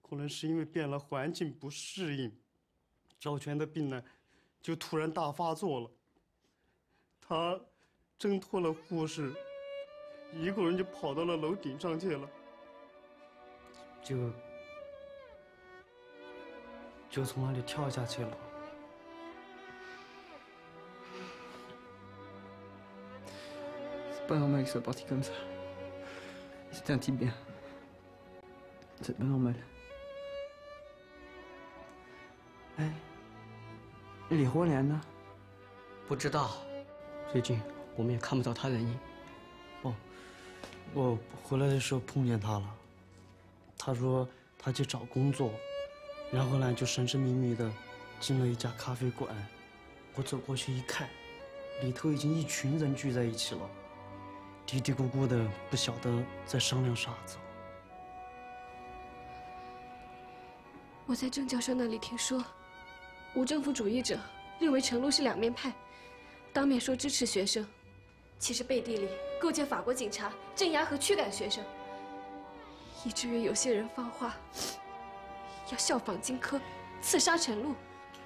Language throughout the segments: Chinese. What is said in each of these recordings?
可能是因为变了环境不适应，赵全的病呢就突然大发作了。他挣脱了护士，一个人就跑到了楼顶上去了，就从那里跳下去了。 C'est pas normal qu'il soit parti comme ça. C'était un type bien. C'est pas normal. 哎，李活莲呢？ 不知道，最近我们也看不到他人影。 哦，我回来的时候碰见他了，他说他去找工作，然后呢就神神秘秘的进了一家咖啡馆。我走过去一看，里头已经一群人聚在一起了，嘀嘀咕咕的，不晓得在商量啥子。 我在郑教授那里听说，无政府主义者认为陈露是两面派，当面说支持学生，其实背地里构建法国警察镇压和驱赶学生，以至于有些人放话要效仿荆轲，刺杀陈露。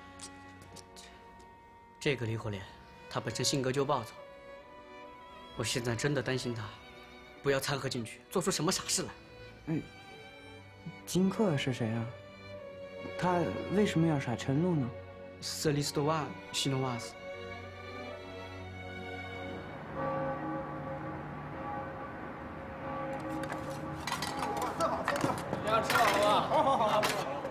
这个李火莲，他本身性格就暴躁，我现在真的担心他，不要掺和进去，做出什么傻事来。 荆轲是谁啊？他为什么要杀陈露呢？ 瑟利斯多瓦西诺瓦斯。 大家吃饱了吧？好。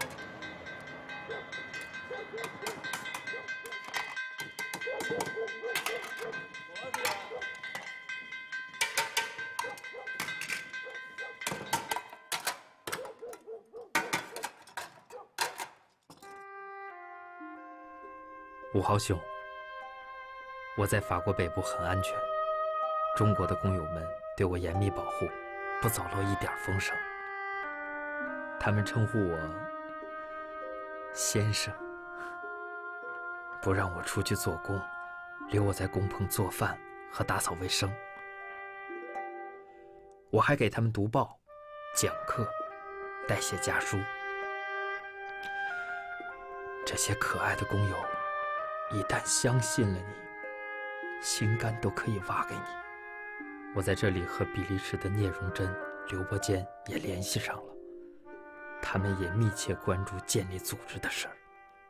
5号兄，我在法国北部很安全，中国的工友们对我严密保护，不走漏一点风声。他们称呼我先生，不让我出去做工，留我在工棚做饭和打扫卫生。我还给他们读报、讲课、代写家书。这些可爱的工友，一旦相信了你，心肝都可以挖给你。我在这里和比利时的聂荣臻、刘伯坚也联系上了，他们也密切关注建立组织的事儿。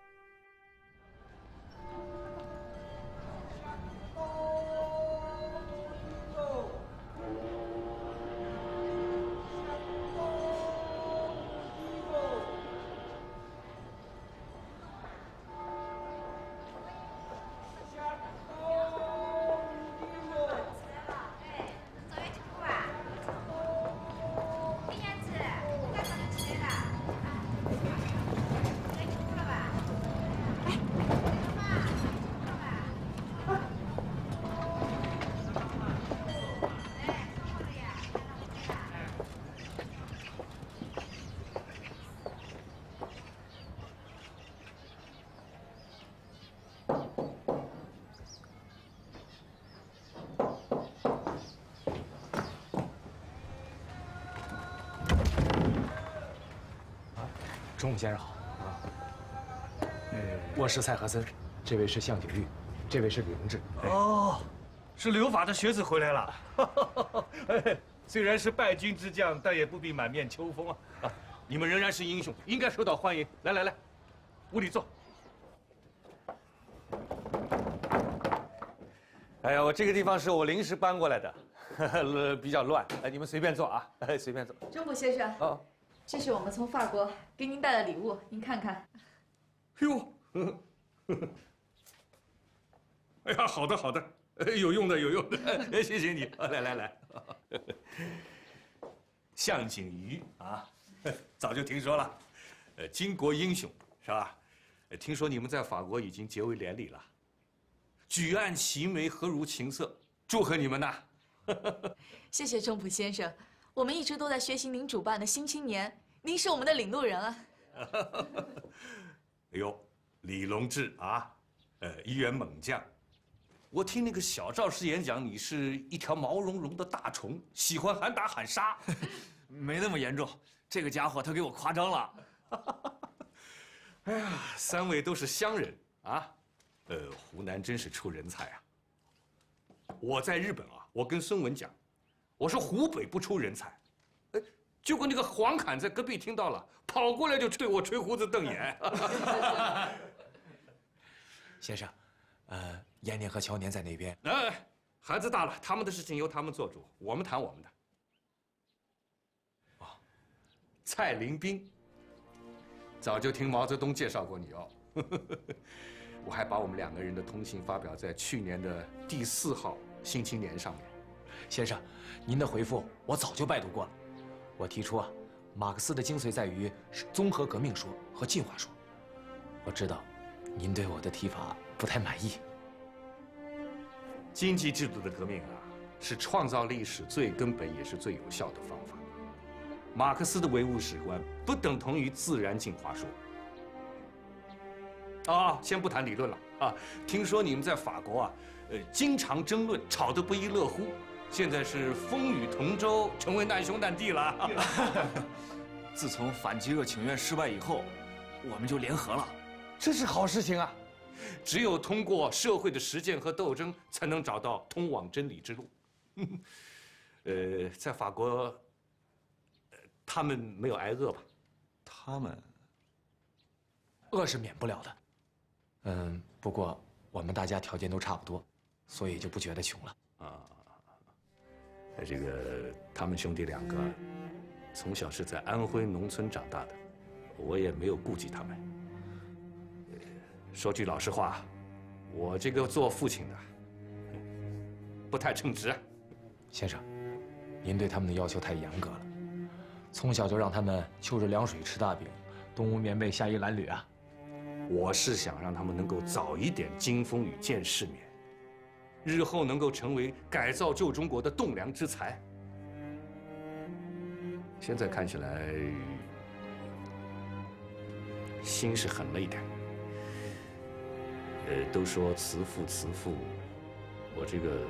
中午先生好啊，我是蔡和森，这位是向景玉，这位是李荣志。 哦，是留法的学子回来了。虽然是败军之将，但也不必满面秋风啊！你们仍然是英雄，应该受到欢迎。来，屋里坐。哎呀，我这个地方是我临时搬过来的，比较乱。你们随便坐啊，随便坐。 钟普先生。哦。这是我们从法国给您带的礼物，您看看。 哟，哎呀，好的，有用的，谢谢你。来，向景瑜啊，早就听说了，巾帼英雄是吧？听说你们在法国已经结为连理了，举案齐眉，何如琴瑟？祝贺你们呐！ 谢谢钟普先生。我们一直都在学习您主办的新青年，您是我们的领路人啊！ 哎呦，李隆志啊，一员猛将。我听那个小赵师演讲，你是一条毛茸茸的大虫，喜欢喊打喊杀。 没那么严重，这个家伙他给我夸张了。 哎呀，三位都是乡人啊，湖南真是出人才啊！我在日本啊，我跟孙文讲，我说湖北不出人才，结果那个黄侃在隔壁听到了，跑过来就对我吹胡子瞪眼。 先生，延年和乔年在那边。 孩子大了，他们的事情由他们做主，我们谈我们的。哦，蔡林斌，早就听毛泽东介绍过你哦。我还把我们2个人的通信发表在去年的第4号《新青年》上面。 先生，您的回复我早就拜读过了。我提出啊，马克思的精髓在于是综合革命说和进化说。我知道，您对我的提法不太满意。 经济制度的革命啊，是创造历史最根本也是最有效的方法。马克思的唯物史观不等同于自然进化说。先不谈理论了啊！听说你们在法国啊，经常争论，吵得不亦乐乎。现在是风雨同舟，成为难兄难弟了。 自从反饥饿请愿失败以后，我们就联合了， 这是好事情啊！只有通过社会的实践和斗争，才能找到通往真理之路。在法国，他们没有挨饿吧？ 他们饿是免不了的。不过我们大家条件都差不多，所以就不觉得穷了。 这个他们兄弟2个，从小是在安徽农村长大的，我也没有顾及他们。说句老实话，我这个做父亲的不太称职。 先生，您对他们的要求太严格了，从小就让他们秋日凉水吃大饼，冬捂棉被夏衣褴褛啊。 我是想让他们能够早一点经风雨见世面，日后能够成为改造旧中国的栋梁之才。现在看起来，心是狠了一点。都说慈父慈父，我这个，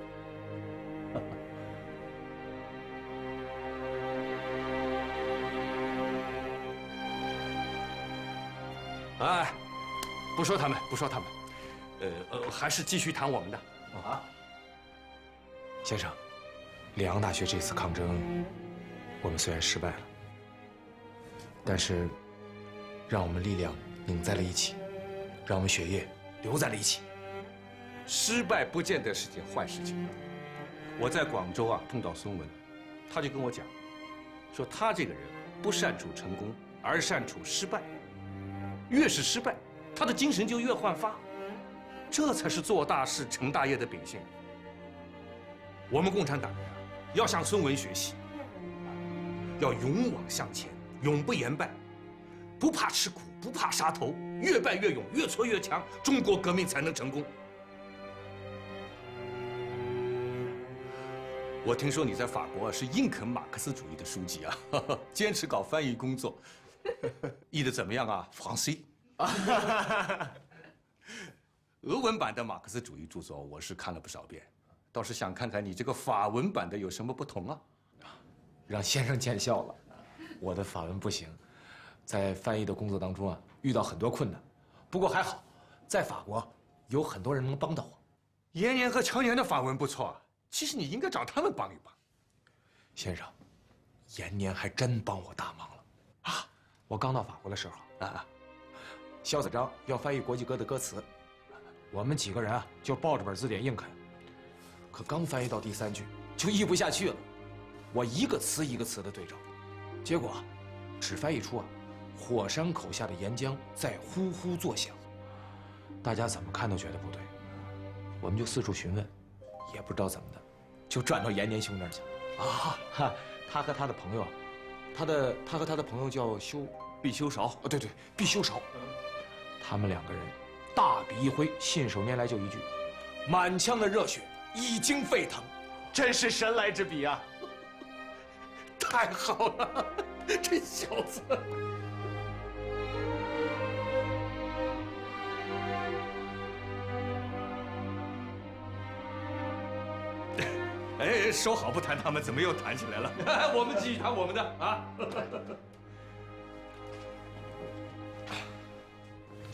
不说他们，不说他们，还是继续谈我们的啊。 先生，里昂大学这次抗争，我们虽然失败了，但是让我们力量拧在了一起，让我们血液留在了一起。 失败不见得是件坏事情。我在广州啊碰到孙文，他就跟我讲，说他这个人不善处成功，而善处失败。越是失败，他的精神就越焕发，这才是做大事成大业的秉性。我们共产党人啊，要向孙文学习，要勇往向前，永不言败，不怕吃苦，不怕杀头，越败越勇，越挫越强，中国革命才能成功。我听说你在法国是硬啃马克思主义的书籍啊，坚持搞翻译工作，译得怎么样啊？français。俄文版的马克思主义著作我是看了不少遍，倒是想看看你这个法文版的有什么不同啊？ 让先生见笑了，我的法文不行，在翻译的工作当中啊，遇到很多困难。不过还好，在法国有很多人能帮到我。 延年和乔年的法文不错啊，其实你应该找他们帮一帮。 先生，延年还真帮我大忙了啊！我刚到法国的时候萧子章要翻译国际歌的歌词，我们几个人啊就抱着本字典硬啃，可刚翻译到第3句就译不下去了。我一个词一个词的对照，结果只翻译出火山口下的岩浆在呼呼作响。大家怎么看都觉得不对，我们就四处询问，也不知道怎么的，就转到延年兄那儿去了。他和他的朋友，他和他的朋友叫毕修韶。对，毕修韶。他们2个人大笔一挥，信手拈来就一句，满腔的热血已经沸腾，真是神来之笔啊！ 太好了，这小子。说好不谈他们，怎么又谈起来了？我们继续谈我们的啊。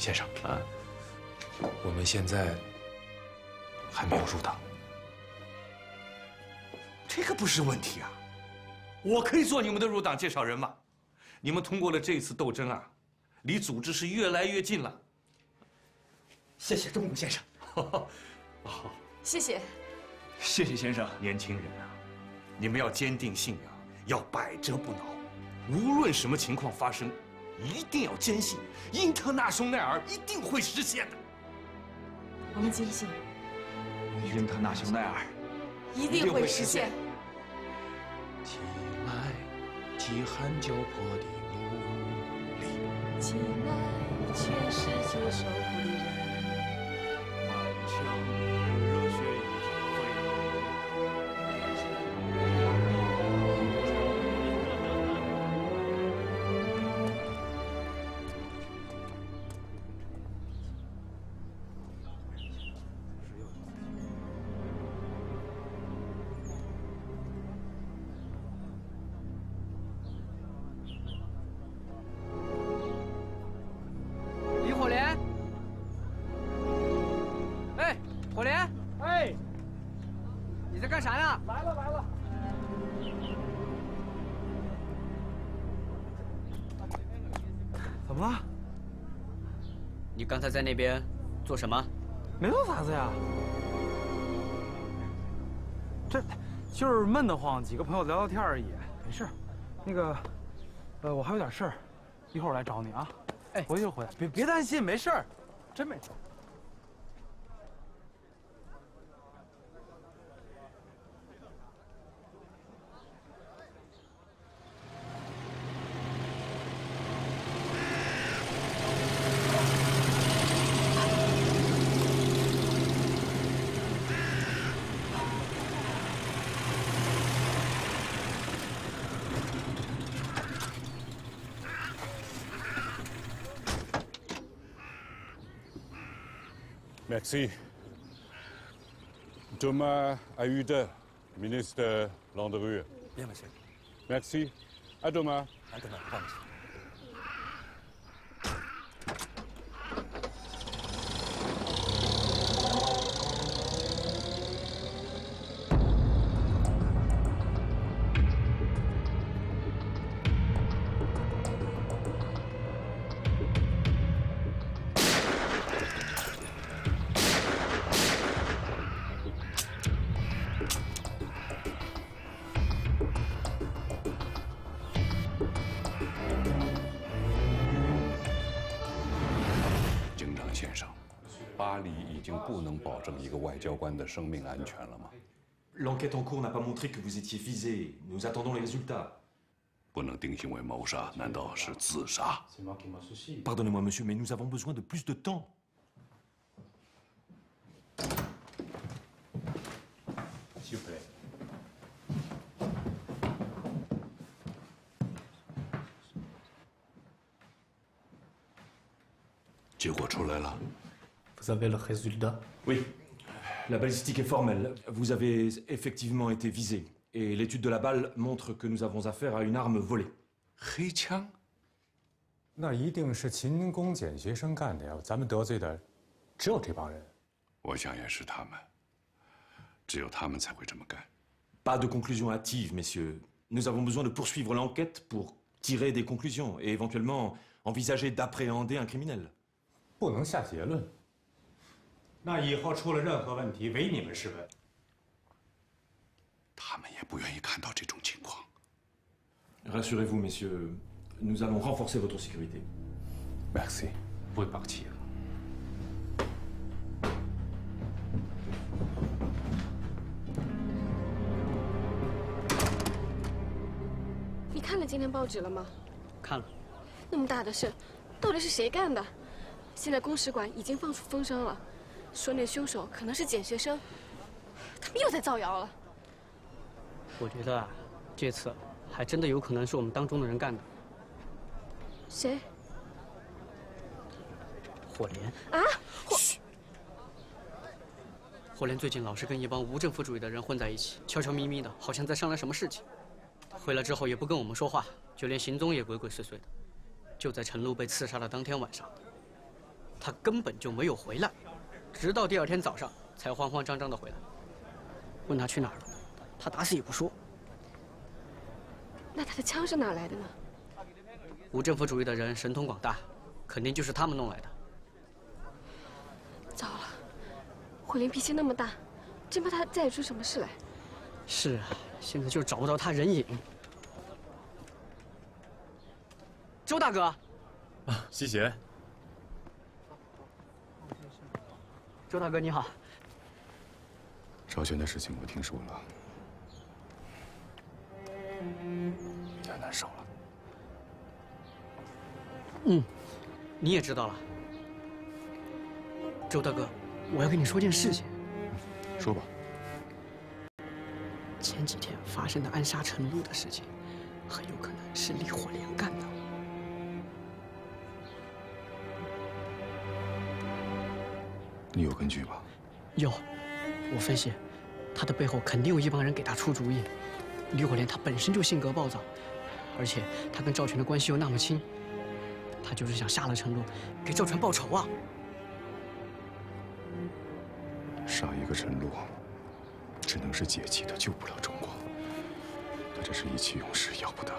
先生啊，我们现在还没有入党。 这个不是问题啊，我可以做你们的入党介绍人嘛。你们通过了这次斗争啊，离组织是越来越近了。 谢谢钟古先生。 谢谢。 谢谢先生。 年轻人啊，你们要坚定信仰，要百折不挠，无论什么情况发生，一定要坚信英特纳雄奈尔一定会实现的。 我们坚信， 英特纳雄奈尔一定会实现。 起来，饥寒交迫的奴隶， 起来，全世界受苦的人， 满腔热血已经沸腾。 李火莲，哎，火莲，哎，你在干啥呢？来了。 怎么了？ 你刚才在那边做什么？ 没做啥子呀，这就是闷得慌，几个朋友聊聊天而已，没事。那个，我还有点事儿，一会儿我来找你啊。哎，回去就回来，别担心，没事儿，真没事。 Merci. Thomas Ahude, ministre Landerue. Bien, monsieur. Merci. À demain. À demain. Au revoir, monsieur. 警长先生，巴黎已经不能保证一个外交官的生命安全了吗？ L'enquête en cours n'a pas montré que vous étiez visé. Nous attendons les résultats. 不能定性为谋杀，难道是自杀？ Pardonnez-moi, monsieur, mais nous avons besoin de plus de temps. 结果出来了。 Vous avez le résultat? Oui. La balistique est formelle. Vous avez effectivement été visé. Et l'étude de la balle montre que nous avons affaire à une arme volée. 黑枪？ 那一定是勤工俭学生干的呀！咱们得罪的只有这帮人。 我想也是他们，只有他们才会这么干。 Pas de conclusion hâtive, messieurs. Nous avons besoin de poursuivre l'enquête pour tirer des conclusions et éventuellement envisager d'appréhender un criminel. 不能下结论。那以后出了任何问题，唯你们是问。 他们也不愿意看到这种情况。 Rassurez-vous, messieurs, nous allons renforcer votre sécurité. Merci. Vous pouvez partir. 你看了今天报纸了吗？ 看了。 那么大的事，到底是谁干的？现在公使馆已经放出风声了，说那凶手可能是捡学生，他们又在造谣了。 我觉得啊，这次还真的有可能是我们当中的人干的。 谁？ 火莲。 啊？ 火莲最近老是跟一帮无政府主义的人混在一起，悄悄咪咪的，好像在商量什么事情。回来之后也不跟我们说话，就连行踪也鬼鬼祟祟的。就在陈露被刺杀的当天晚上。 他根本就没有回来，直到第二天早上才慌慌张张的回来。问他去哪儿了，他打死也不说。 那他的枪是哪来的呢？ 无政府主义的人神通广大，肯定就是他们弄来的。 糟了，火莲脾气那么大，真怕他再有出什么事来。 是啊，现在就找不到他人影。周大哥， 啊，西贤。 周大哥你好。 赵璇的事情我听说了，太难受了。 你也知道了。周大哥，我要跟你说件事情。 说吧。 前几天发生的暗杀陈露的事情，很有可能是李火莲干的。 你有根据吗？ 有，我分析，他的背后肯定有一帮人给他出主意。李火莲他本身就性格暴躁，而且他跟赵全的关系又那么亲，他就是想杀了陈露，给赵全报仇啊！ 杀一个陈露，只能是解气，他救不了中国。他这是意气用事，要不得。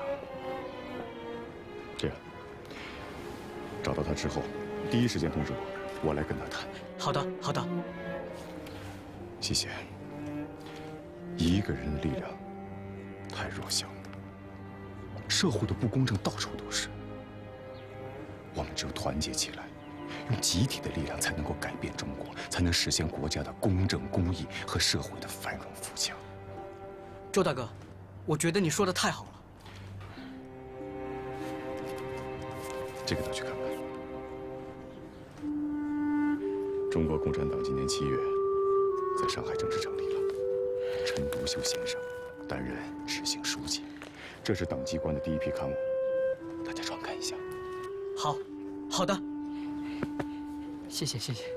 这样，找到他之后，第一时间通知我，我来跟他谈。 好的，好的。 西贤，一个人的力量太弱小，社会的不公正到处都是。我们只有团结起来，用集体的力量，才能够改变中国，才能实现国家的公正、公义和社会的繁荣富强。 周大哥，我觉得你说的太好了。 这个拿去看看。中国共产党今年7月在上海正式成立了，陈独秀先生担任执行书记，这是党机关的第一批刊物，大家传看一下。 好，好的，谢谢，谢谢。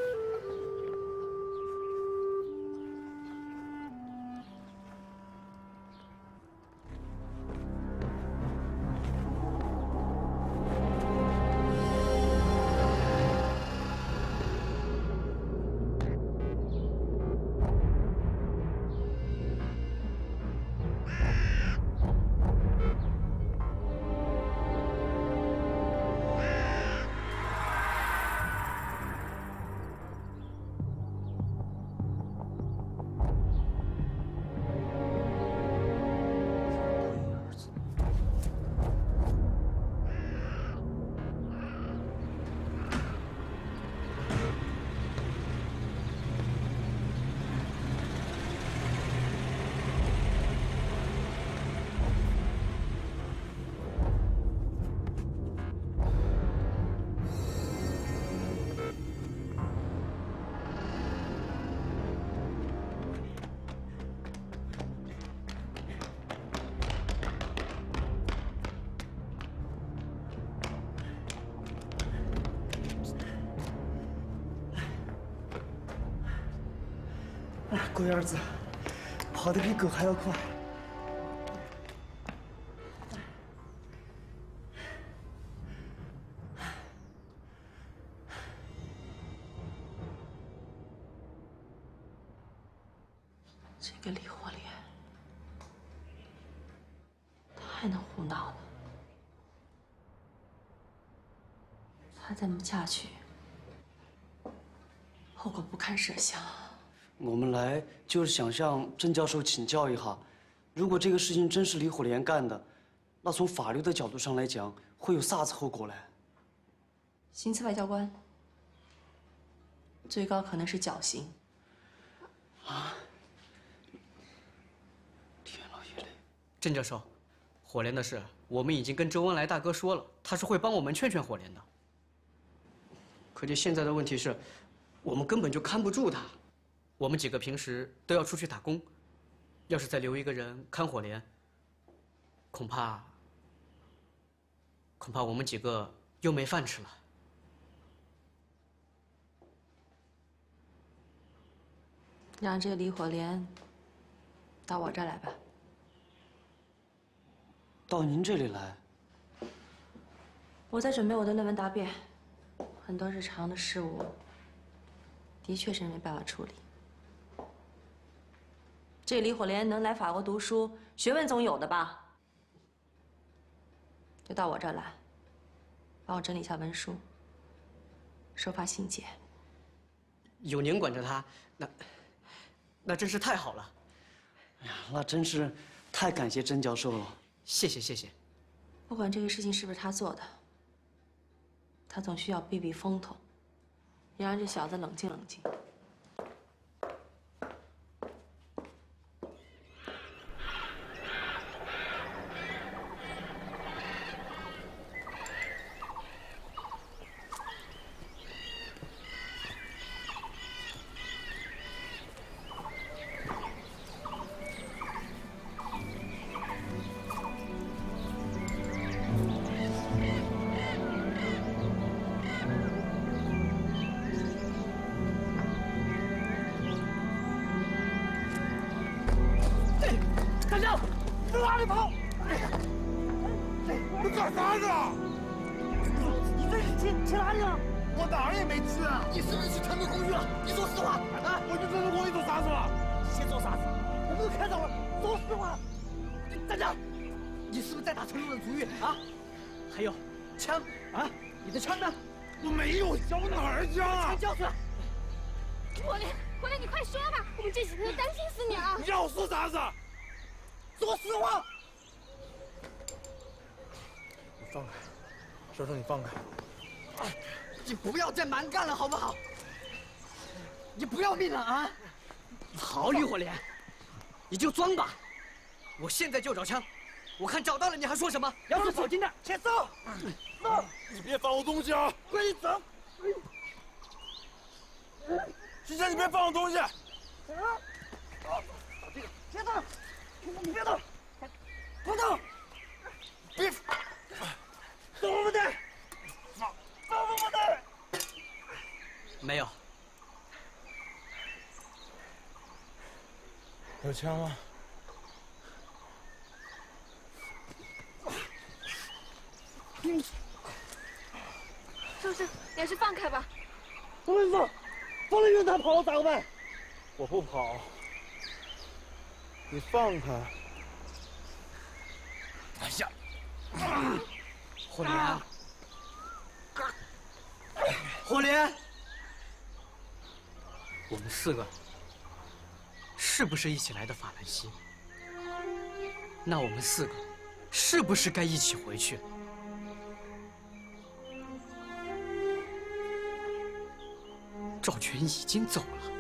龟儿子，跑得比狗还要快。 这个李火莲太能胡闹了，他再这么下去，后果不堪设想。 我们来就是想向郑教授请教一下，如果这个事情真是李火莲干的，那从法律的角度上来讲，会有啥子后果嘞？ 行刺外交官，最高可能是绞刑。 啊！ 郑教授，火莲的事我们已经跟周恩来大哥说了，他是会帮我们劝劝火莲的。可就现在的问题是，我们根本就看不住他。我们几个平时都要出去打工，要是再留一个人看火莲，恐怕我们几个又没饭吃了。 让这李火莲到我这儿来吧。 到您这里来？ 我在准备我的论文答辩， 很多日常的事务，的确是没办法处理。这李火莲能来法国读书，学问总有的吧？就到我这儿来，帮我整理一下文书，收发信件。 有您管着他，那真是太好了。 哎呀，那真是太感谢甄教授了。 谢谢谢谢。 不管这个事情是不是他做的，他总需要避避风头，也让这小子冷静冷静。 站住！往哪里跑？你干啥呢？你这是去哪里了？我哪儿也没去啊！你是不是去成都公寓了？你说实话啊！我去成都公寓做啥子了？先做啥子？我们都看到了，说实话。站住！你是不是在打成都人主意啊？还有枪啊！你的枪呢？我没有枪，我哪儿枪啊？枪交出来！ 火莲，你快说吧，我们这几天都担心死你了。 你让我说啥子？说实话！ 你放开，手手，你放开！ 你不要再蛮干了，好不好？你不要命了啊！好，李火莲，你就装吧。我现在就找枪，我看找到了你还说什么？要是跑近点， 先走。走！你别放我东西啊！快点走！徐晨，你别放我东西！别动！你别动！不动！别！动不得！放不得！ 没有。 有枪吗？ 周生，你还是放开吧。 我跟你说，放了让他跑了咋办？ 我不跑，你放开。 哎呀！ 火莲，火莲，我们4个是不是一起来的法兰西？那我们4个是不是该一起回去？赵全已经走了，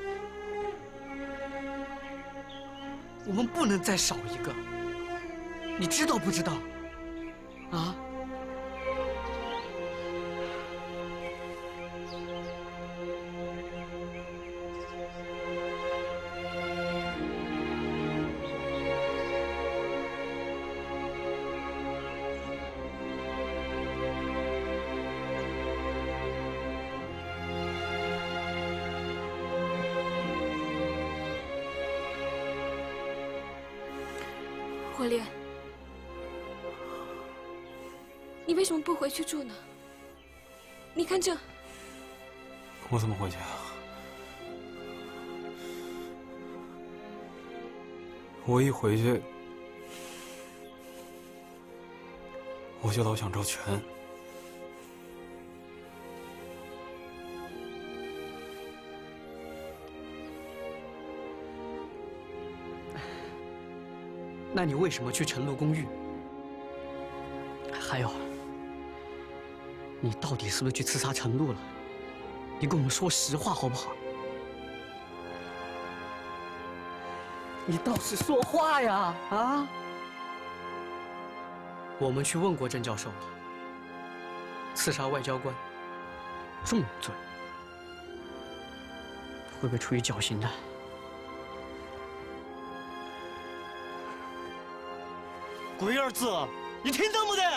我们不能再少一个，你知道不知道？啊？ 火莲，你为什么不回去住呢？你看这， 我怎么回去啊？我一回去，我就老想赵全。 那你为什么去晨露公寓？还有，你到底是不是去刺杀晨露了？你跟我们说实话好不好？你倒是说话呀！啊！我们去问过甄教授了，刺杀外交官，重罪，会被处以绞刑的。 龟儿子，你听到没得？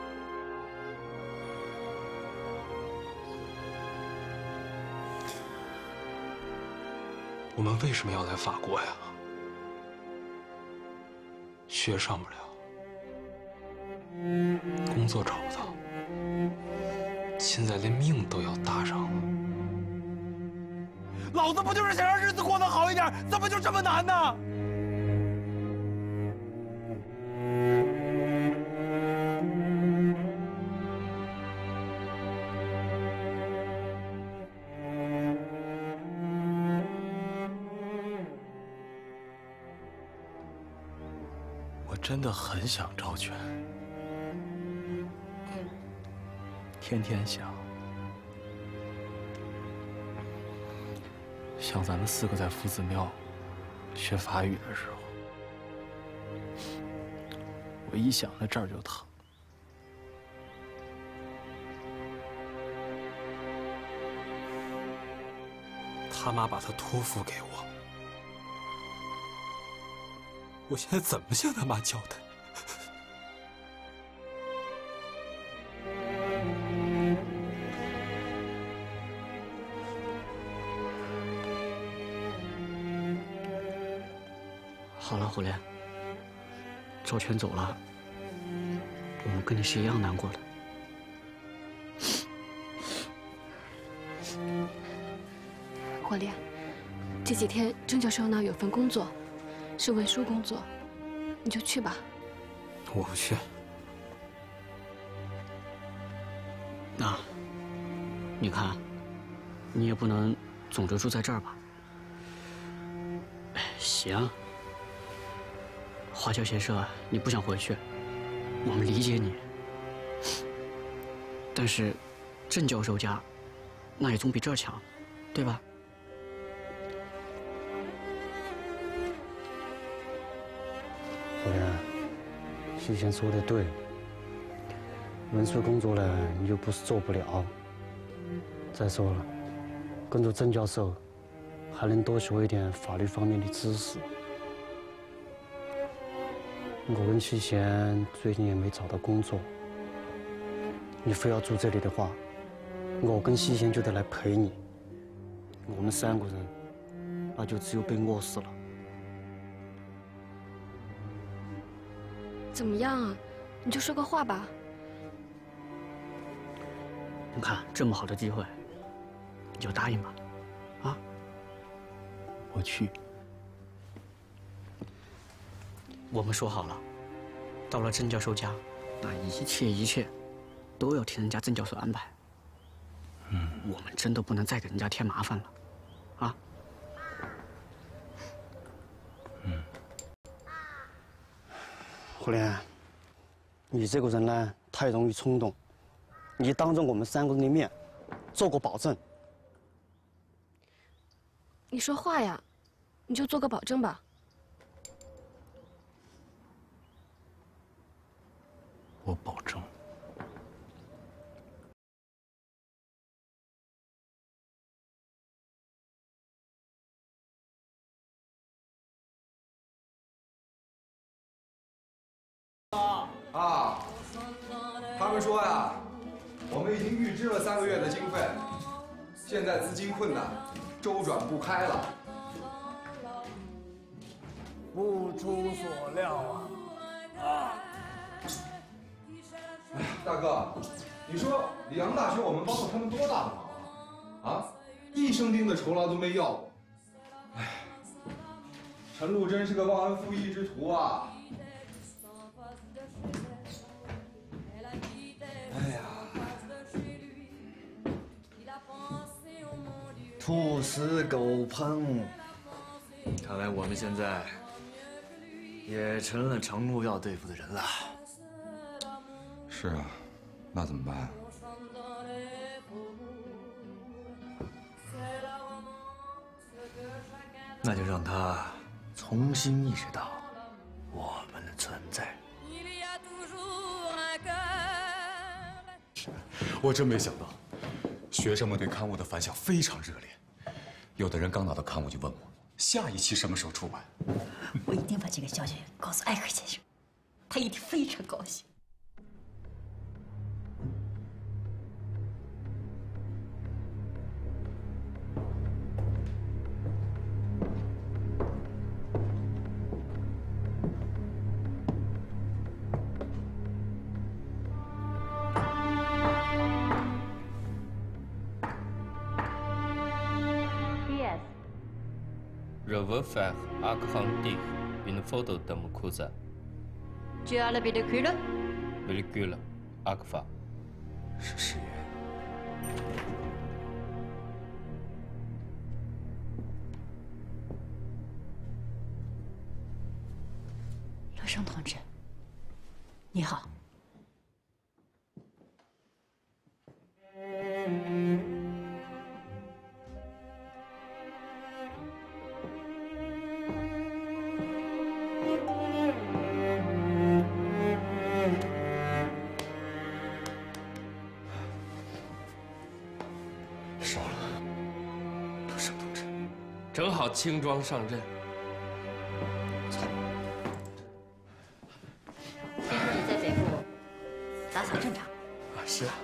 我们为什么要来法国呀？学上不了，工作找不到， 现在连命都要搭上了。 老子不就是想让日子过得好一点，怎么就这么难呢？ 我真的很想招全，天天想。像咱们4个在夫子庙学法语的时候，我一想到这儿就疼。他妈把他托付给我，我现在怎么向他妈交代？ 好了，虎莲，赵全走了，我们跟你是一样难过的。 火莲，这几天郑教授那儿有份工作，是文书工作，你就去吧。 我不去。那，你看，你也不能总就住在这儿吧？行。华侨协社，你不想回去，我们理解你。但是，郑教授家，那也总比这儿强，对吧？ 虎莲，西贤说的对，文书工作呢，你又不是做不了。再说了，跟着郑教授，还能多学一点法律方面的知识。我跟七贤最近也没找到工作，你非要住这里的话，我跟西贤就得来陪你。我们3个人，那就只有被饿死了。 怎么样啊？你就说个话吧。 你看这么好的机会，你就答应吧，啊？我去。我们说好了，到了郑教授家，那一切都要听人家郑教授安排。我们真的不能再给人家添麻烦了，啊？ 虎莲，你这个人呢，太容易冲动。你当着我们3个人的面，做个保证。 你说话呀，你就做个保证吧。 我保证。 啊，他们说呀，我们已经预支了3个月的经费，现在资金困难，周转不开了。 不出所料啊！ 哎呀，大哥，你说里昂大学我们帮了他们多大的忙啊？啊，1升丁的酬劳都没要过。哎，陈露真是个忘恩负义之徒啊！哎呀， 兔死狗烹。看来我们现在也成了程璐要对付的人了。 是啊，那怎么办啊？ 那就让他重新意识到我们的存在。 我真没想到，学生们对刊物的反响非常热烈。有的人刚拿到刊物就问我，下一期什么时候出版？ 我一定把这个消息告诉艾克先生，他一定非常高兴。 Je veux faire agrandir une photo de mon cousin. Tu as la pellicule? Pellicule, Agfa. 是誓言。 乐生同志，你好。 烧了，乐生同志，正好轻装上阵。 听说你在北部打扫正常。 啊，是啊。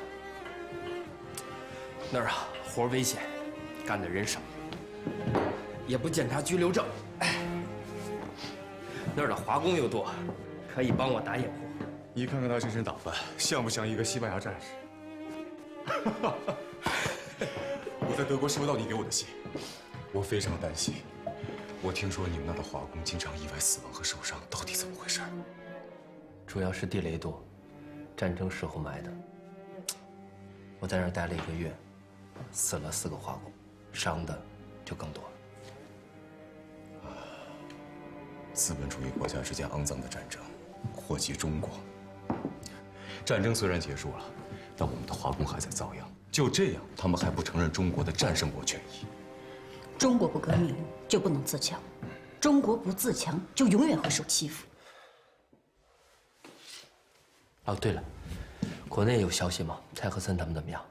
那儿啊，活儿危险，干的人少，也不检查居留证。哎，那儿的华工又多，可以帮我打掩护。 你看看他这身打扮，像不像一个西班牙战士？我在德国收到你给我的信，我非常担心。我听说你们那的华工经常意外死亡和受伤，到底怎么回事？ 主要是地雷多，战争时候埋的。我在那儿待了1个月，死了4个华工，伤的就更多了。 资本主义国家之间肮脏的战争，祸及中国。战争虽然结束了，但我们的华工还在遭殃。就这样，他们还不承认中国的战胜国权益。 中国不革命就不能自强，中国不自强就永远会受欺负。 哦，对了，国内有消息吗？蔡和森他们怎么样？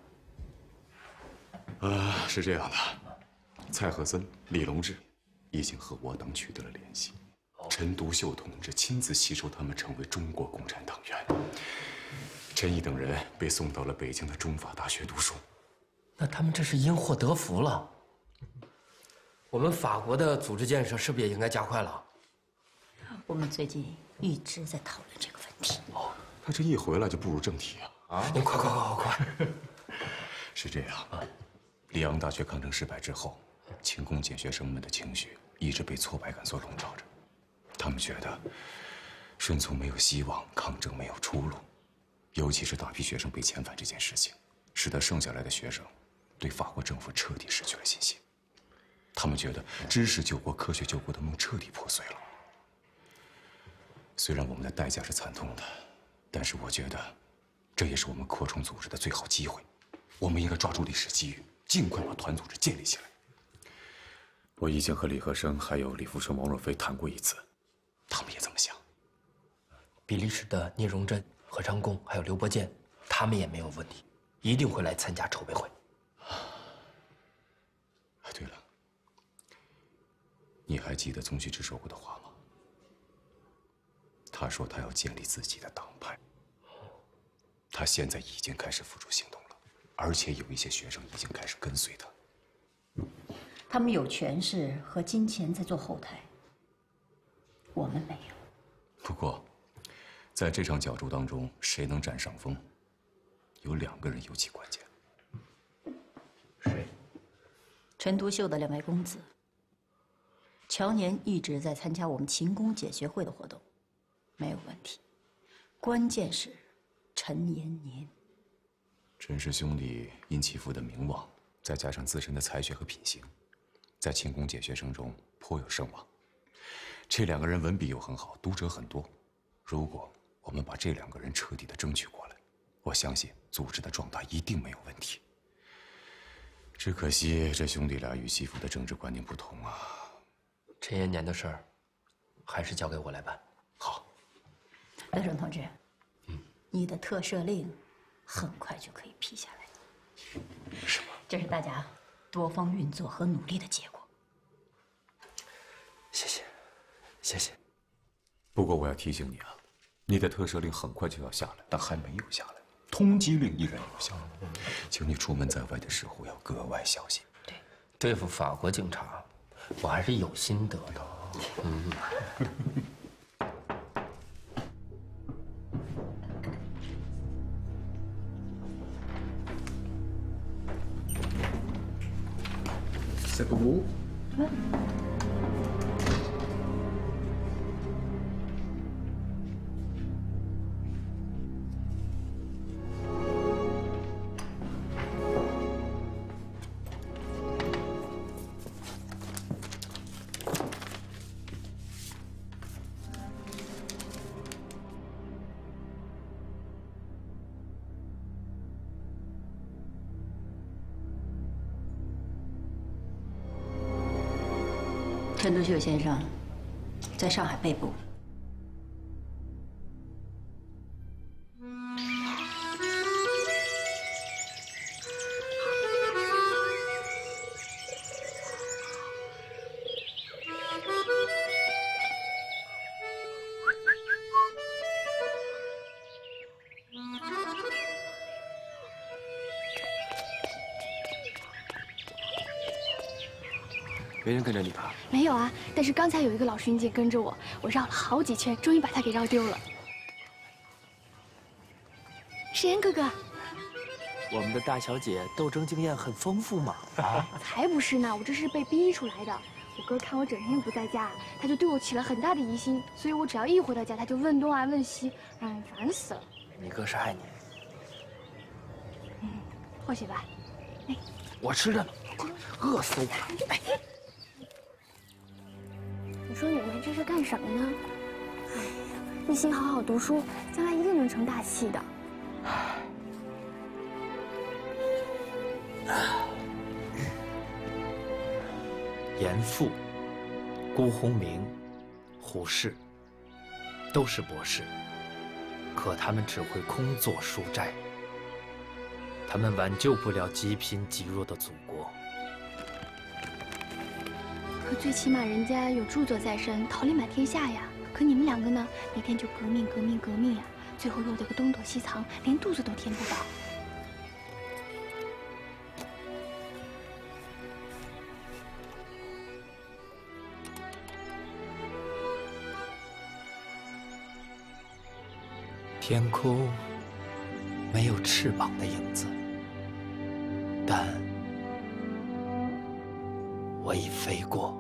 是这样的，蔡和森、李隆志已经和我党取得了联系，陈独秀同志亲自吸收他们成为中国共产党员。陈毅等人被送到了北京的中法大学读书。 那他们这是因祸得福了。我们法国的组织建设是不是也应该加快了？ 我们最近一直在讨论这个问题。 哦。 他这一回来就步入正题啊！ 你快！ 是这样，里昂大学抗争失败之后，勤工俭学生们的情绪一直被挫败感所笼罩着。他们觉得顺从没有希望，抗争没有出路。尤其是大批学生被遣返这件事情，使得剩下来的学生对法国政府彻底失去了信心。他们觉得知识救国、科学救国的梦彻底破碎了。虽然我们的代价是惨痛的。 但是我觉得，这也是我们扩充组织的最好机会。我们应该抓住历史机遇，尽快把团组织建立起来。我已经和李和生还有李福生、王若飞谈过一次，他们也这么想。 比利时的聂荣臻、何长工还有刘伯坚，他们也没有问题，一定会来参加筹备会。 对了，你还记得宗旭之说过的话吗？他说他要建立自己的党派。 他现在已经开始付诸行动了，而且有一些学生已经开始跟随他。 他们有权势和金钱在做后台，我们没有。 不过，在这场角逐当中，谁能占上风，有2个人尤其关键。 谁？ 陈独秀的2位公子。乔年一直在参加我们勤工俭学会的活动，没有问题。关键是。 陈延年， 陈氏兄弟因其父的名望，再加上自身的才学和品行，在勤工俭学生中颇有声望。这2个人文笔又很好，读者很多。如果我们把这2个人彻底的争取过来，我相信组织的壮大一定没有问题。只可惜这兄弟俩与其父的政治观念不同啊。 陈延年的事儿，还是交给我来办。 好， 乐生同志。 你的特赦令很快就可以批下来。 是吗？ 这是大家多方运作和努力的结果。 谢谢，谢谢。 不过我要提醒你啊，你的特赦令很快就要下来，但还没有下来，通缉令依然有效。请你出门在外的时候要格外小心。 对，对付法国警察，我还是有心得的。 C'est pour vous. 陈独秀先生在上海被捕。 没人跟着你吧？ 没有啊，但是刚才有一个老巡警跟着我，我绕了好几圈，终于把他给绕丢了。世言哥哥， 我们的大小姐斗争经验很丰富嘛？啊， 才不是呢，我这是被逼出来的。我哥看我整天不在家，他就对我起了很大的疑心，所以我只要一回到家，他就问东啊问西，让人烦死了。 你哥是爱你？ 或许吧。哎， 我吃着呢，饿死我了。哎。 你说你来这是干什么呢？哎呀，一心好好读书，将来一定能成大器的。 严复、辜鸿铭、胡适都是博士，可他们只会空坐书斋，他们挽救不了积贫积弱的祖国。 可最起码人家有著作在身，桃李满天下呀。可你们两个呢，每天就革命革命革命呀，最后落得个东躲西藏，连肚子都填不饱。 天空没有翅膀的影子，但我已飞过。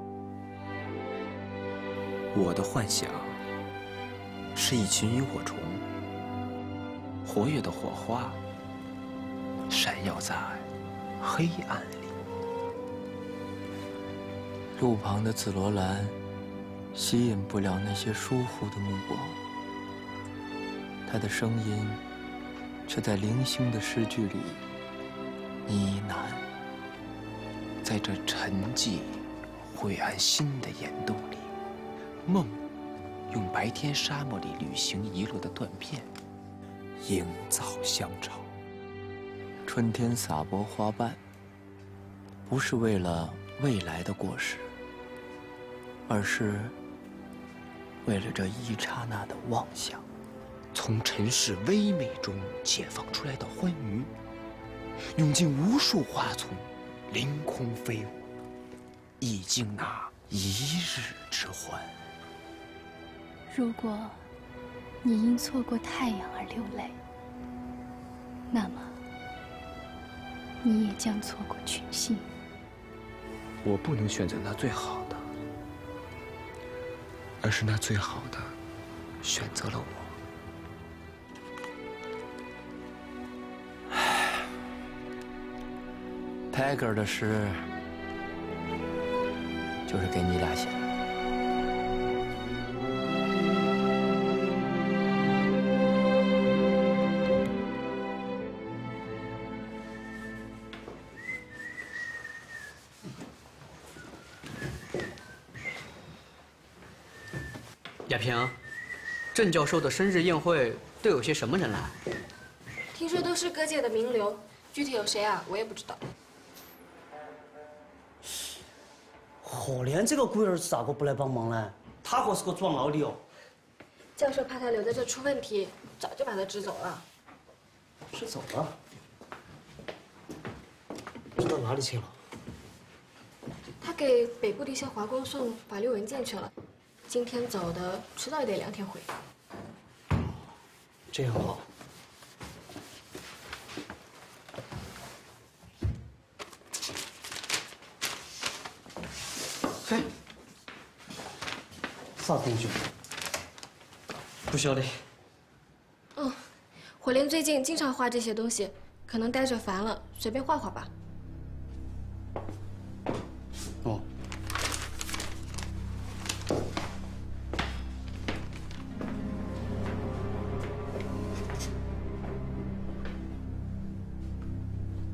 我的幻想是一群萤火虫，活跃的火花闪耀在黑暗里。路旁的紫罗兰吸引不了那些疏忽的目光，它的声音却在零星的诗句里呢喃，在这沉寂晦暗心的岩洞里，梦用白天沙漠里旅行遗落的断片营造香潮。春天撒播花瓣，不是为了未来的果实，而是为了这一刹那的妄想。从尘世微美中解放出来的欢愉，涌进无数花丛，凌空飞舞，以尽那一日之欢。 如果你因错过太阳而流泪，那么你也将错过群星。 我不能选择那最好的，而是那最好的选择了我。Tiger 的诗就是给你俩写的。 亚萍，郑教授的生日宴会都有些什么人来？ 听说都是各界的名流，具体有谁啊，我也不知道。 可怜这个龟儿咋个不来帮忙呢？他可是个壮劳力哦。 教授怕他留在这出问题，早就把他支走了。 是走了？不知道哪里去了？ 他给北部的一些华工送法律文件去了。今天走的，迟早也得2天回。 这样好。嘿，啥东西？ 不晓得。 哦，火莲最近经常画这些东西，可能待着烦了，随便画画吧。 哦。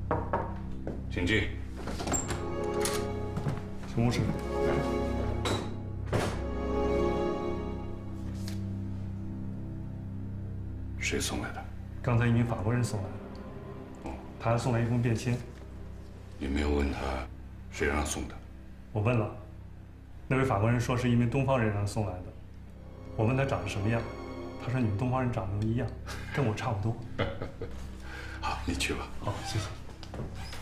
请进。陈牧师。 谁送来的？ 刚才一名法国人送来的。他还送来一封便签。 你没有问他谁让送的？ 我问了，那位法国人说是一名东方人让送来的。我问他长得什么样，他说你们东方人长得都一样，跟我差不多。 好，你去吧。 好，谢谢。